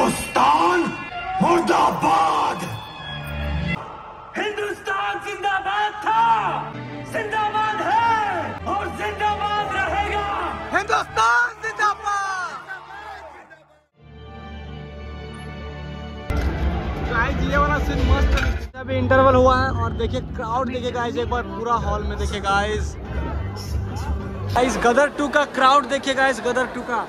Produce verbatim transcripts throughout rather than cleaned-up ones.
हिंदुस्तान मुर्दाबाद। हिंदुस्तान जिंदाबाद था, जिंदाबाद है और जिंदाबाद रहेगा। हिंदुस्तान जिंदाबाद। गाइस ये वाला सीन मस्त है। अभी इंटरवल हुआ है और देखिए क्राउड देखिए गाइस, एक बार पूरा हॉल में देखिए गाइस। गाइस गदर टू का क्राउड देखिए गाइस, गदर टू का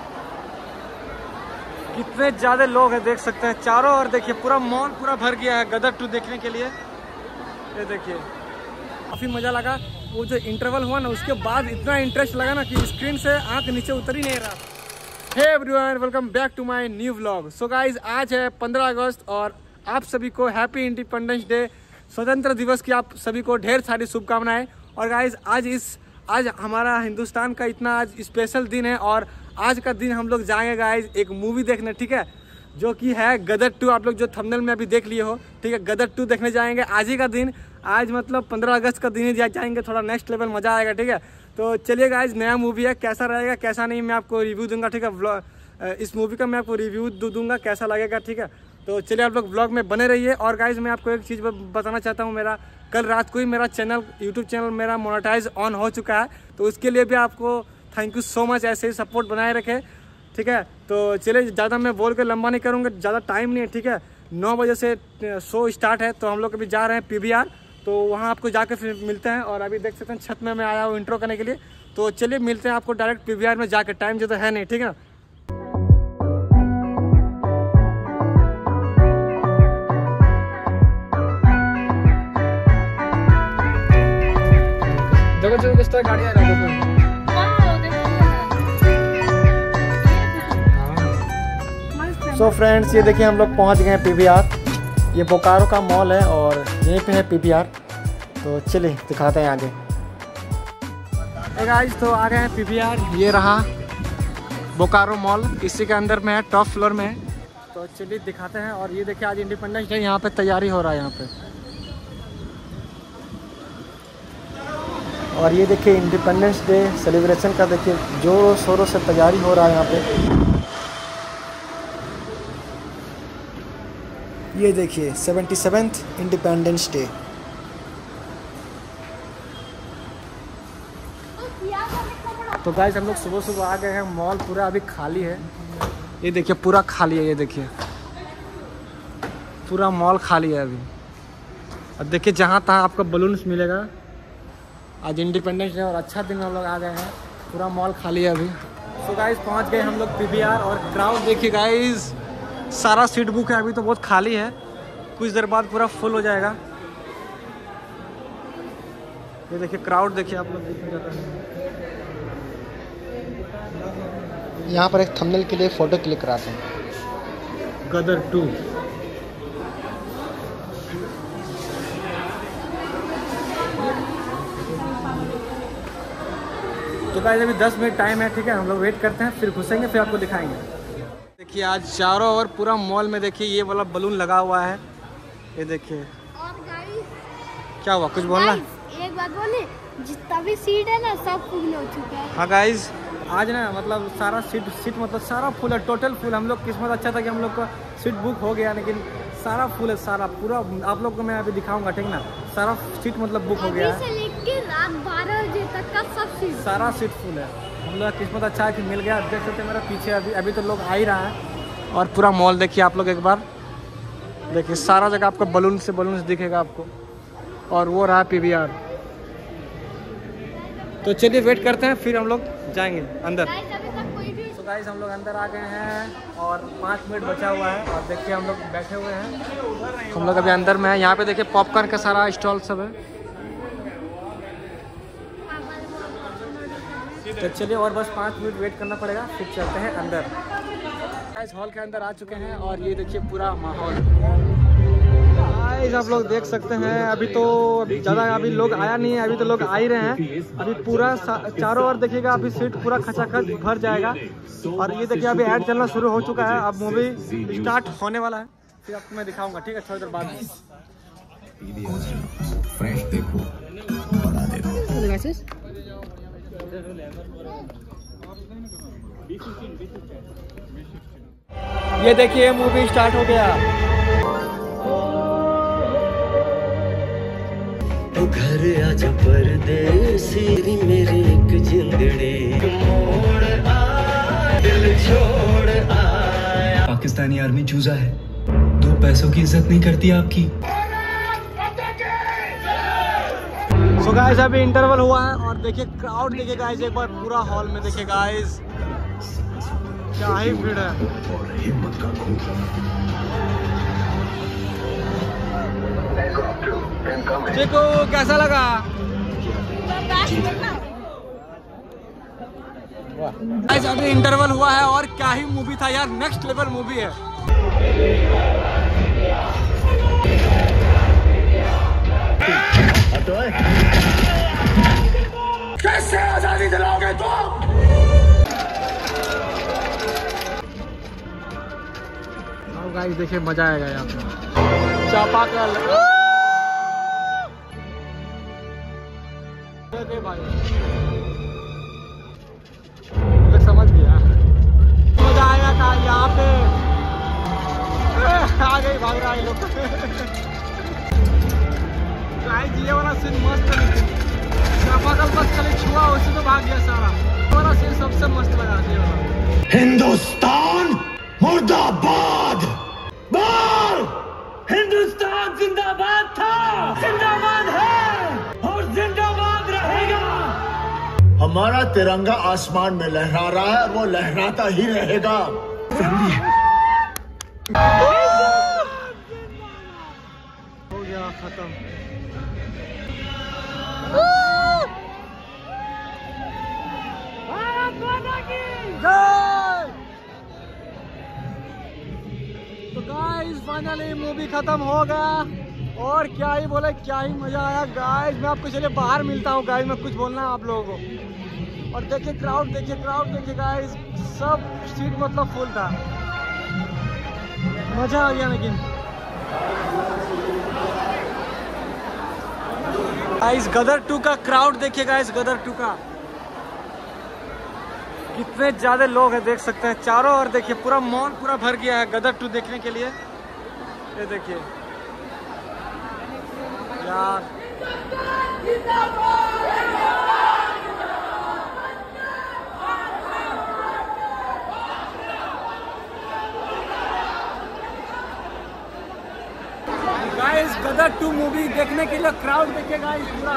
कितने ज्यादा लोग हैं देख सकते हैं। चारों ओर देखिए पूरा मॉल पूरा भर गया है गदर टू देखने के लिए। ये देखिए काफी मजा लगा। वो जो इंटरवल हुआ ना उसके बाद इतना इंटरेस्ट लगा ना कि स्क्रीन से आंख नीचे उतर ही नहीं रहा। Hey everyone, welcome back to my new vlog. So guys आज है पंद्रह अगस्त और आप सभी को हैप्पी इंडिपेंडेंस डे, स्वतंत्र दिवस की आप सभी को ढेर सारी शुभकामनाएं। और गाइस आज इस आज हमारा हिंदुस्तान का इतना आज स्पेशल दिन है और आज का दिन हम लोग जाएंगे गाइस एक मूवी देखने, ठीक है, जो कि है गदर टू। आप लोग जो थंबनेल में अभी देख लिए हो, ठीक है, गदर टू देखने जाएंगे आज ही का दिन। आज मतलब पंद्रह अगस्त का दिन ही जाएंगे, थोड़ा नेक्स्ट लेवल मजा आएगा, ठीक है। तो चलिए गाइस नया मूवी है, कैसा रहेगा कैसा नहीं मैं आपको रिव्यू दूंगा, ठीक है। व्लॉग इस मूवी का मैं आपको रिव्यू दूंगा कैसा लगेगा, ठीक है। तो चलिए आप लोग व्लॉग में बने रहिए। और गाइस मैं आपको एक चीज़ बताना चाहता हूँ, मेरा कल रात को ही मेरा चैनल यूट्यूब चैनल मेरा मोनेटाइज ऑन हो चुका है, तो उसके लिए भी आपको थैंक यू सो मच। ऐसे ही सपोर्ट बनाए रखें, ठीक है। तो चलिए ज़्यादा मैं बोल के लंबा नहीं करूँगा, ज़्यादा टाइम नहीं है, ठीक है। नौ बजे से शो स्टार्ट है तो हम लोग अभी जा रहे हैं पी वी आर, तो वहाँ आपको जाकर फिर मिलते हैं। और अभी देख सकते हैं छत में मैं आया हूँ इंट्रो करने के लिए, तो चलिए मिलते हैं आपको डायरेक्ट पी वी आर में जाकर। टाइम जो तो है नहीं, ठीक है। देखो जो किस तरह गाड़ी आ रही है। सो फ्रेंड्स ये देखिए हम लोग पहुंच गए हैं पी वी आर। ये बोकारो का मॉल है और यहीं पे है पी वी आर। तो चलिए दिखाते हैं आगे। hey गाइस तो आ गए हैं पी वी आर। ये रहा बोकारो मॉल, इसी के अंदर में है, टॉप फ्लोर में है। तो चलिए दिखाते हैं। और ये देखिए आज इंडिपेंडेंस डे यहाँ पे तैयारी हो रहा है यहाँ पे। और ये देखिए इंडिपेंडेंस डे सेलिब्रेशन का देखिए जोरों शोरों से तैयारी हो रहा है यहाँ पे। ये देखिए सेवेंटी सेवेंथ इंडिपेंडेंस डे। तो गाइस हम लोग सुबह सुबह आ गए हैं, मॉल पूरा अभी खाली है। ये देखिए पूरा खाली है, ये देखिए पूरा मॉल खाली है अभी। और देखिए जहाँ तहाँ आपको बलून्स मिलेगा। आज इंडिपेंडेंस डे और अच्छा दिन हम लोग आ गए हैं, पूरा मॉल खाली है अभी। सो गाइस पहुँच गए हम लोग पी वी आर। और क्राउड देखिए गाइस, सारा सीट बुक है, अभी तो बहुत खाली है, कुछ देर बाद पूरा फुल हो जाएगा। ये देखिए क्राउड देखिए आप लोग देखने जाते हैं। यहाँ पर एक थंबनेल के लिए फोटो क्लिक कराते हैं। गदर टू तो गाइस अभी दस मिनट टाइम है, ठीक है, हम लोग वेट करते हैं, फिर घुसेंगे, फिर आपको दिखाएंगे। देखिए आज चारों ओर पूरा मॉल में देखिए ये वाला बलून लगा हुआ है, ये देखिए। और गाइस क्या हुआ, कुछ बोलना? एक बात बोले, जितना भी सीट है ना सब फुल हो चुका है। हाँ गाइस आज ना मतलब सारा सीट सीट मतलब सारा फुल है, टोटल फुल। हम लोग किस्मत अच्छा था कि हम लोग का सीट बुक हो गया, लेकिन सारा फुल है, सारा पूरा। आप लोग को मैं अभी दिखाऊंगा, ठीक ना, सारा सीट मतलब बुक हो गया है। अभी से लेके रात बारह बजे तक का सब सीट सारा सीट फुल है। हम लोग किस्मत अच्छा है कि मिल गया। देख सकते हैं मेरा पीछे अभी अभी तो लोग आ ही रहा है। और पूरा मॉल देखिए आप लोग एक बार देखिए, सारा जगह आपको बलून से बलून दिखेगा आपको। और वो रहा पी वी आर। तो चलिए वेट करते हैं, फिर हम लोग जाएंगे अंदर। तो गाइस हम लोग अंदर आ गए हैं और पाँच मिनट बचा हुआ है। और देखिए हम लोग बैठे हुए हैं, हम लोग अभी अंदर में है। यहाँ पे देखिए पॉपकॉर्न का सारा स्टॉल सब है। तो चलिए और बस पाँच मिनट वेट करना पड़ेगा, फिर चलते हैं अंदर। गाइस हॉल के अंदर आ चुके हैं और ये देखिए पूरा माहौल। गाइस आप लोग देख सकते हैं अभी तो अभी ज़्यादा अभी लोग आया नहीं है, अभी तो लोग आ ही रहे हैं। अभी पूरा चारों ओर देखिएगा, अभी सीट पूरा खचाखच भर जाएगा। और ये देखिए अभी ऐड चलना शुरू हो चुका है, अब मूवी स्टार्ट होने वाला है, फिर आपको मैं दिखाऊंगा, ठीक है, थोड़ी देर बाद। फ्रेश देखो, बड़ा देखो। ये देखिए मूवी स्टार्ट हो गया। तो घर आजा परदेसी मेरी एक जिंदड़ी मोड़ आ दिल छोड़ आया। पाकिस्तानी आर्मी चूजा है, दो पैसों की इज्जत नहीं करती आपकी। सो गाइस अभी इंटरवल हुआ है और देखिए क्राउड देखिए गाइस एक बार पूरा हॉल में देखिए गाइस क्या ही भीड़ है। देखो कैसा लगा? गाइस अभी इंटरवल हुआ है और क्या ही मूवी था यार, नेक्स्ट लेवल मूवी है। कैसे आजादी दिलाओगे तुम? गाइस देखिए मजा आएगा यहाँ पे। चापाकल भाई तो समझ गया मजा आएगा था यहाँ पे। आ गई भाग रहा है लोग। गाइस ये वाला सीन मस्त है। चापाकल बस खाली छुआ उसी तो भाग गया सारा। ये वाला सीन सबसे मस्त लगा ये वाला। हिंदुस्तान मुर्दाबाद। बोल हिंदुस्तान जिंदाबाद था, जिंदाबाद है और जिंदाबाद रहेगा। हमारा तिरंगा आसमान में लहरा रहा है और वो लहराता ही रहेगा। हो गया खत्म। भारत माता की जय। तो गाइस फाइनली मूवी खत्म हो गया और क्या ही बोले क्या ही मजा आया गाइस। मैं आपको चलिए बाहर मिलता हूँ गाइस, मैं कुछ बोलना है आप लोगों को। और देखिए क्राउड देखिए क्राउड देखिए गाइस, सब सीट मतलब फुल था। मजा आ गया। लेकिन गाइस गदर टू का क्राउड देखिए गाइस, गदर टू का कितने ज्यादा लोग हैं देख सकते हैं चारों ओर। देखिए पूरा मॉल पूरा भर गया है गदर टू देखने के लिए। ये देखिए यार गाइस गदर टू मूवी देखने के लिए क्राउड देखिए गाइस पूरा।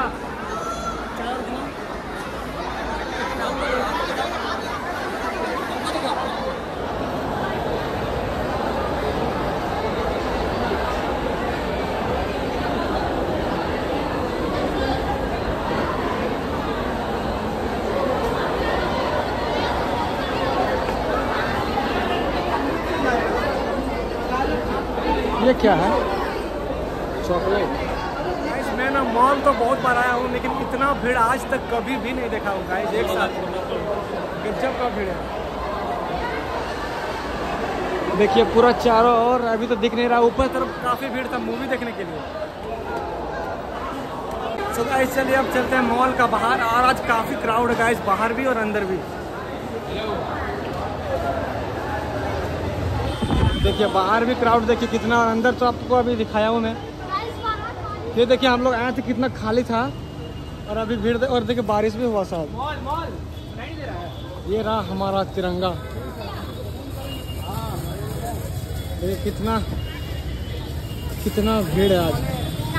ये क्या है? चॉकलेट। गाइस मैं ना मॉल तो बहुत बार आया हूँ लेकिन इतना भीड़ आज तक कभी भी नहीं देखा हूँ गाइस एक साथ। गजब का भीड़ है। देखिए पूरा चारों ओर अभी तो दिख नहीं रहा, ऊपर तरफ काफी भीड़ था मूवी देखने के लिए। तो गाइस चलिए अब चलते हैं मॉल का बाहर। और आज काफी क्राउड है गाइस, बाहर भी और अंदर भी। देखिए बाहर भी क्राउड देखिए कितना, और अंदर तो आपको अभी दिखाया हूँ मैं। ये देखिए हम लोग आए थे कितना खाली था और अभी भीड़। और देखिए बारिश भी हुआ साहब। मॉल मॉल नहीं दे रहा है। ये रहा हमारा तिरंगा। देखिए कितना कितना भीड़ है आज।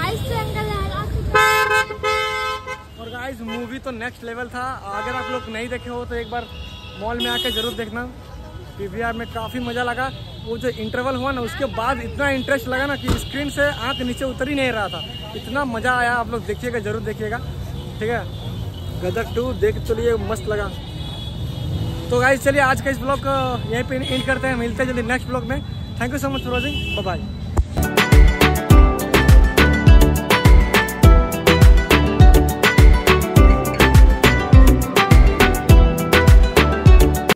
और गाइस मूवी तो नेक्स्ट लेवल था। अगर आप लोग नहीं देखे हो तो एक बार मॉल में आके जरूर देखना। पीवीआर में काफ़ी मज़ा लगा। वो जो इंटरवल हुआ ना उसके बाद इतना इंटरेस्ट लगा ना कि स्क्रीन से आंख नीचे उतर ही नहीं रहा था। इतना मज़ा आया, आप लोग देखिएगा जरूर देखिएगा। ठीक है गदर टू देख चलिए मस्त लगा। तो गाइस चलिए आज का इस ब्लॉग यहीं पे एंड करते हैं। मिलते हैं जल्दी नेक्स्ट ब्लॉग में। Thank you so much for watching, bye bye.